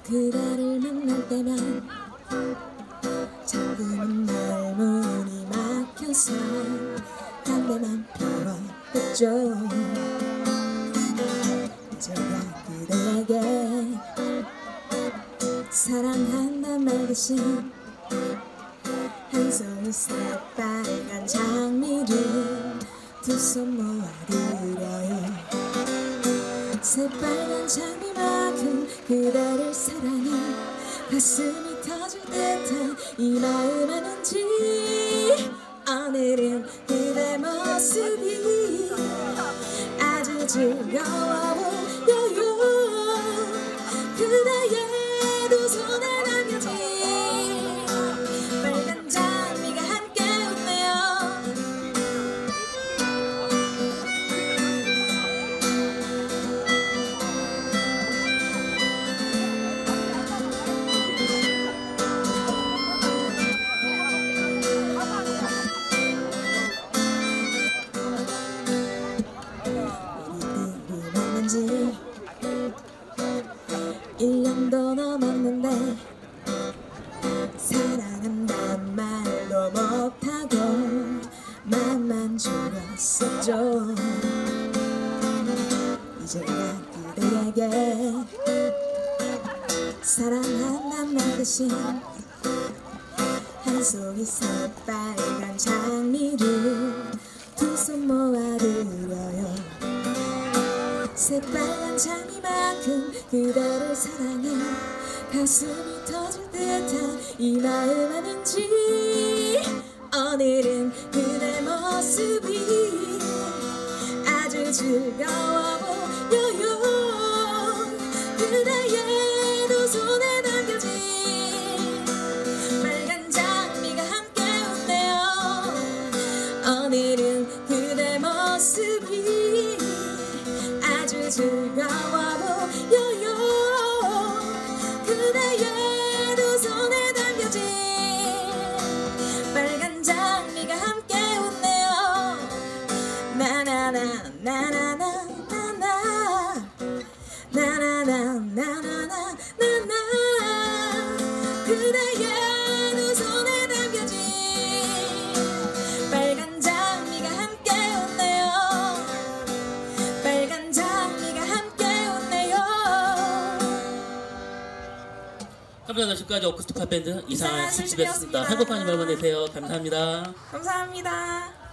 그대를 만날 때면 자꾸는 날 문이 막혀서 담배만 피워댔죠. 제가 그대에게 사랑한단 말 대신 한 송이 새빨간 장미를 두 손 모아드려요. 새빨간 장미만큼 그대를 사랑해 가슴이 터질 듯한 이 마음 아는지 오늘은 그대 모습이 아주 즐거워 보여요. 그대의 두 손에 남겨진 빨간 장미가 함께 웃네요. 우리들이 만난 지 1년도 넘었는데 사랑한단 말도 못하고 맘만 졸였었죠. 이제야 그대에게 사랑한단 말 대신 한 송이 새빨간 장미를 두 손 모아드려요. 새빨간 장미만큼 그대를 사랑해 가슴이 터질 듯한 이 마음 아는지 오늘은 그대 모습이 아주 즐거워 보여요. 그대의 두 손에 남겨진 빨간 장미가 함께 웃네요. 오늘은 그대 모습이 아주 즐거워 보여요. 그대의 두 손에 담겨진 빨간 장미가 함께 웃네요. 나나나 나나나 나나 나나나 나나나 나나 그대의 두 손에 담겨진 빨간 장미가 함께 웃네요. 빨간 장미가 함께 웃네요. 감사합니다. 지금까지 어쿠스틱 팝밴드 이상한 술집이었습니다. 행복한 주말 보내세요. 감사합니다. 감사합니다.